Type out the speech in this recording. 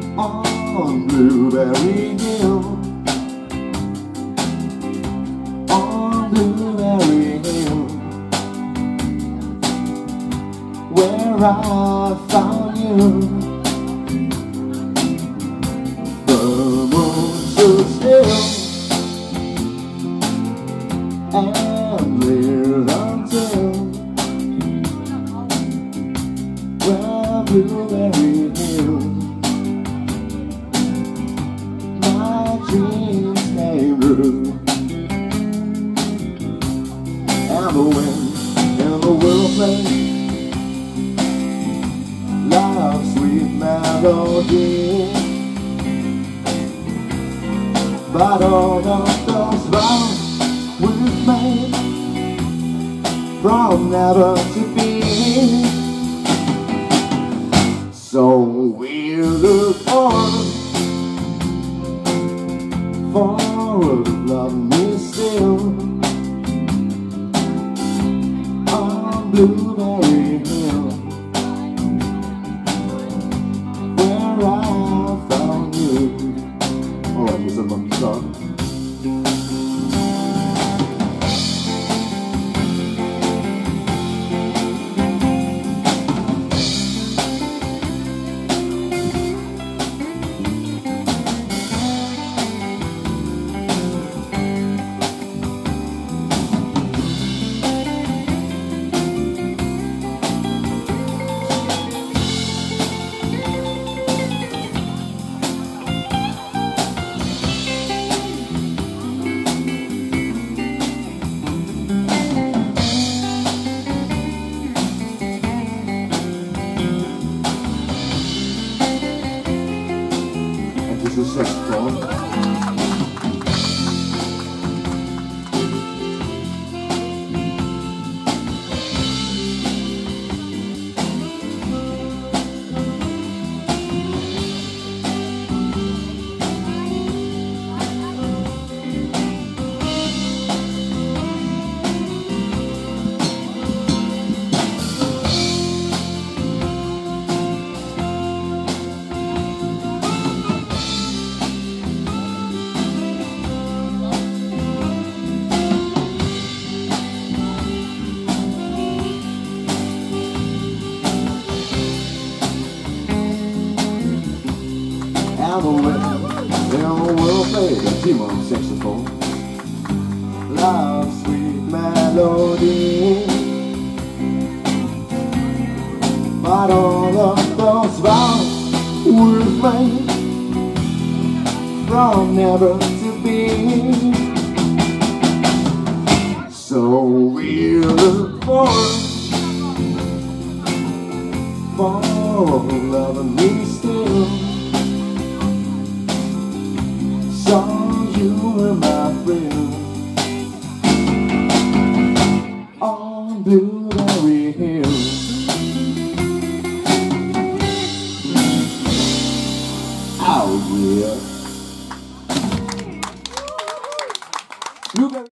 on Blueberry Hill, on Blueberry Hill, where I found you. The moon stood still and lit until where Blueberry Hill. Dreams came true, and the wind in the willow played love's sweet melody. But all of those vows we've made from never to be, so we look forward forward, love me still, on Blueberry Hill, where I found you. Oh, here's a monkey song. This is saxophone. And the wind will play the Timon saxophone, love's sweet melody. But all of those vows we've made from never to be, so we look forward for loving me still. So you were my friend on Blueberry Hill. Oh yeah.